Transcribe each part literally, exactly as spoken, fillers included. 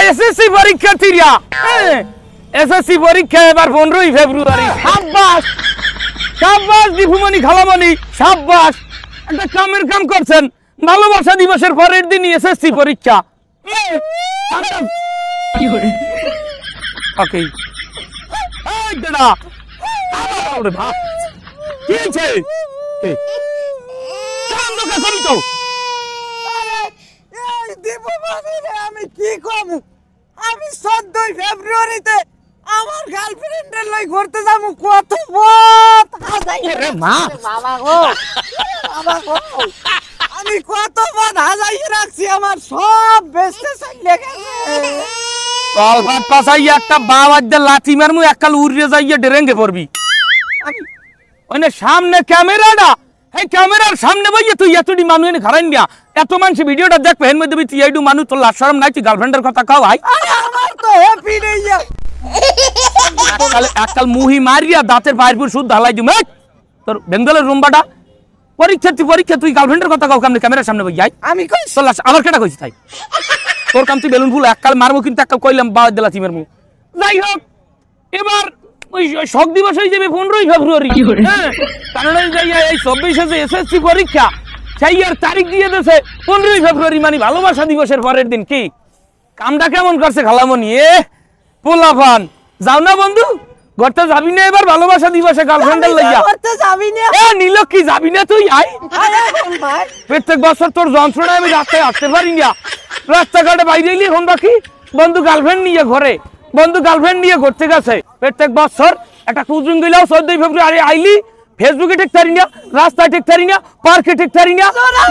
SSC পরীক্ষার্থীরা SSC পরীক্ষা এবার পনেরোই ফেব্রুয়ারি। সাব্বাস সাব্বাস দীপুমণি খালামণি সাব্বাস, একটা কামের কাম করছেন। ভালোবাসা দিবসের পরের দিনই এসএসসি পরীক্ষা। ওকে এই দাদা ওরে বাপ কি হইছে? এই কাম দোকা করি তো। আরে এই দীপুমণি রে, আমি কি কম, আমি চোদ্দই ফেব্রুয়ারিতে আমার গার্লফ্রেন্ডের লই ঘুরতে যাবো। কত পথ হাজাই রে মা বাবা গো, বাবা গো, আমি কত পথ হাজাই রাখছি, আমার সব বেস্তে চলে গেছে। কল ভাত পাছাইয়া একটা বাবার দে লাথি মারমু, এককাল উড়িয়ে যাইয়া ডেরেঙ্গে পড়বি। আমি ওনে সামনে ক্যামেরাটা, এই ক্যামেরার সামনে বইয়ে তুই এতটি মানুষ এনে খারাই না, এত মানুষ ভিডিওটা দেখবে এর মধ্যে তুই এইটু মানুষ, তোর লাজ শরম নাই? তুই গার্লফ্রেন্ডের কথা কাও ভাই? আরে আমার তো হ্যাপি নেই। তাহলে এককাল মুহি মারিয়া দাঁতের বাইরপুর সুদ ঢালাই দিম। তোর বেঙ্গলের রুম্বাটা পরীক্ষার্থী পরীক্ষা, তুই গার্লফ্রেন্ডের কথা কাও কেমনে ক্যামেরার সামনে বই যাই? আমি কই তোর লাজ আমার কেটা কইছি তাই? তোর কাম তুই বেলুন ফুল এককাল মারবো, কিন্তু এককাল কইলাম বাবা দিলা তিমের মুখ। যাই হোক, এবার ওই শোক দিবস হয়ে যাবে পনেরোই ফেব্রুয়ারি। হ্যাঁ, কারণ এই চব্বিশে যে এসএসসি পরীক্ষা সেই আর তারিখ দিয়ে দিয়েছে পনেরোই ফেব্রুয়ারি, মানে ভালোবাসা দিবসের পরের দিন। কি কামটা কেমন করছে খালামণি? এ পোলাপান যাও না বন্ধু, ঘরতে যাবি না এবার ভালোবাসা দিবসে গার্লফ্রেন্ডের লইয়া? করতে যাবি না? এ নীল কি যাবি না তুই? আই আরে ভাই, প্রত্যেক বছর তোর যন্ত্রণায় আমি রাস্তায় আসতে পারি না, রাস্তাঘাটে বাইরে এলি এখন বাকি বন্ধু গার্লফ্রেন্ড নিয়ে ঘরে, বন্ধু গার্লফ্রেন্ড নিয়ে ঘুরতে গেছে প্রত্যেক বছর। একটা কুজুং গেলেও চোদ্দই ফেব্রুয়ারি আইলি ফেসবুকে ঠিক থারি না, রাস্তায় ঠিক থারি না, পার্কে ঠিক থারি না,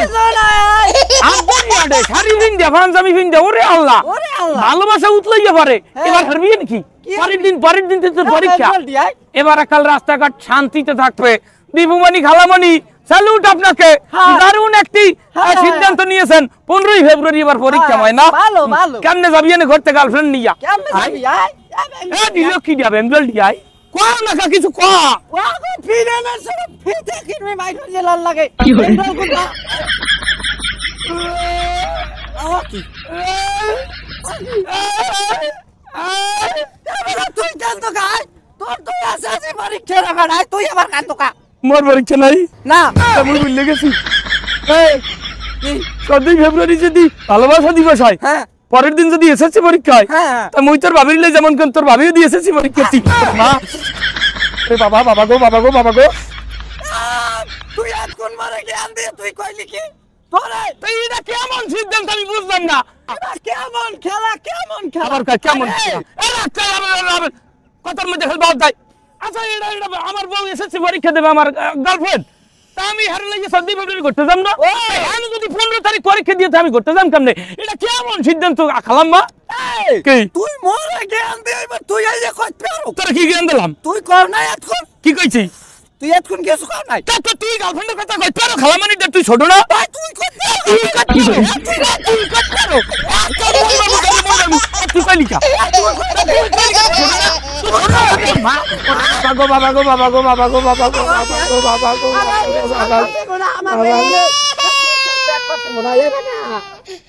শাড়ি ফিন্দে পাঞ্জাবি ফিন্দে। ওরে আল্লাহ, ভালোবাসা উতলাইয়া পারে। এবার হারবি নাকি? পরের দিন পরের দিন তোর পরীক্ষা। এবার কাল রাস্তাঘাট শান্তিতে থাকবে। দীপুমণি খালামণি স্যালুট আপনাকে, দারুণ একটি সিদ্ধান্ত নিয়েছেন। পনেরোই ফেব্রুয়ারি এবার পরীক্ষা হয় না? কেমনে যাবি এনে ঘরতে গার্লফ্রেন্ড নিয়া? কি দিয়া বেঙ্গল দিয়াই কোয়া না কিছু কোয়া ফিরে না সব ফিতে কিনবে মাইক্রো জেলার লাগে। তুই কান তো গায়, তোর তুই আছে আছে পরীক্ষা রাখা নাই, তুই আবার কান তো কা। মোর পরীক্ষা নাই না, আমি ভুলে গেছি। চোদ্দই ফেব্রুয়ারি যদি ভালোবাসা দিবস হয়, হ্যাঁ পরের দিন যদি এসএসসি পরীক্ষা হয়, হ্যাঁ তা মুই তোর ভাবির লাই যেমন কোন তোর ভাবিও দিয়ে এসএসসি পরীক্ষা। মা এ বাবা বাবা গো বাবা গো বাবা গো, তুই আজ কোন মারে জ্ঞান দিয়ে তুই কইলি কি? তোরে তুই এটা কেমন সিদ্ধান্ত আমি বুঝলাম না। এটা কেমন খেলা, কেমন খেলা? আবার কা- কেমন খেলা? এরা খেলা কথার মধ্যে খেলবা দেয়। আচ্ছা এটা এটা আমার বউ এসএসসি পরীক্ষা দেবে, আমার গার্লফ্রেন্ড, তা আমি হারে লাগে চোদ্দই ফেব্রুয়ারি করতে যাম না? আমি যদি পনেরো তারিখ পরীক্ষা দিয়ে আমি করতে যাম কেমনে? এটা কেমন সিদ্ধান্ত খালাম মা? কি তুই মোরে জ্ঞান দিয়ে এবার তুই এই যে কইতে পারো? তোরা কি জ্ঞান দিলাম? তুই কর নাই এখন, কি কইছি? তুই এখন কিছু কর নাই। তা তো তুই গার্লফ্রেন্ডের কথা কইতে পারো খালামানি, তুই ছোট না? ভাই তুই কইতে পারো, তুই করতে পারো, তুই করতে পারো। তুই কইলি কা? বাবা গো বাবা গো বাবা গো বাবা গো বাবা গো বাবা গো বাবা গো বাবা গো বাবা গো। আমার